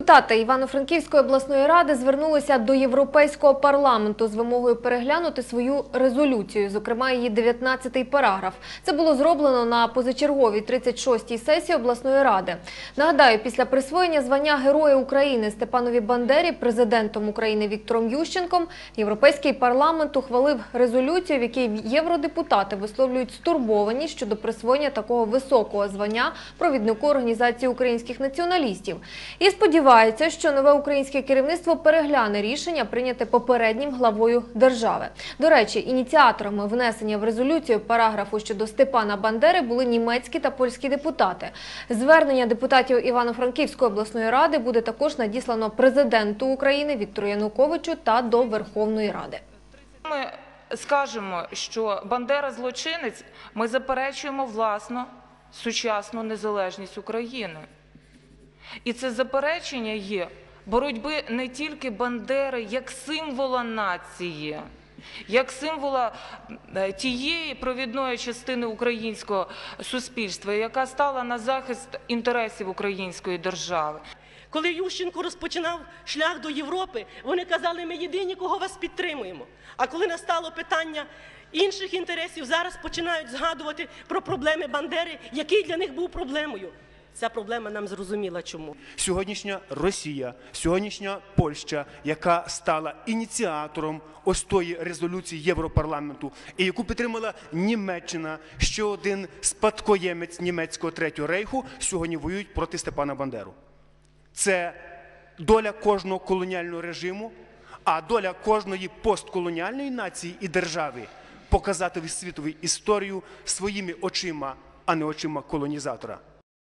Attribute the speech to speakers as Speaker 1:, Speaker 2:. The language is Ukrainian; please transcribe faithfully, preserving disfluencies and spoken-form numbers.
Speaker 1: Депутати Івано-Франківської обласної ради звернулися до Європейського парламенту з вимогою переглянути свою резолюцію, зокрема її дев'ятнадцятий параграф. Це було зроблено на позачерговій тридцять шостій сесії обласної ради. Нагадаю, після присвоєння звання Героя України Степанові Бандері президентом України Віктором Ющенком, Європейський парламент ухвалив резолюцію, в якій євродепутати висловлюють стурбованість щодо присвоєння такого високого звання провіднику Організації українських націоналістів. І сподіваються, що нове українське керівництво перегляне рішення, прийняте попереднім главою держави. До речі, ініціаторами внесення в резолюцію параграфу щодо Степана Бандери були німецькі та польські депутати. Звернення депутатів Івано-Франківської обласної ради буде також надіслано президенту України Віктору Януковичу та до Верховної Ради.
Speaker 2: Ми скажемо, що Бандера злочинець, ми заперечуємо власну сучасну незалежність України. І це заперечення є боротьби не тільки Бандери як символа нації, як символа тієї провідної частини українського суспільства, яка стала на захист інтересів української держави.
Speaker 3: Коли Ющенко розпочинав шлях до Європи, вони казали, ми єдині, кого вас підтримуємо. А коли настало питання інших інтересів, зараз починають згадувати про проблеми Бандери, який для них був проблемою. Ця проблема нам зрозуміла чому.
Speaker 4: Сьогоднішня Росія, сьогоднішня Польща, яка стала ініціатором ось тої резолюції Європарламенту, і яку підтримала Німеччина, ще один спадкоємець німецького Третього рейху, сьогодні воюють проти Степана Бандеру. Це доля кожного колоніального режиму, а доля кожної постколоніальної нації і держави – показати світовій історію своїми очима, а не очима колонізатора.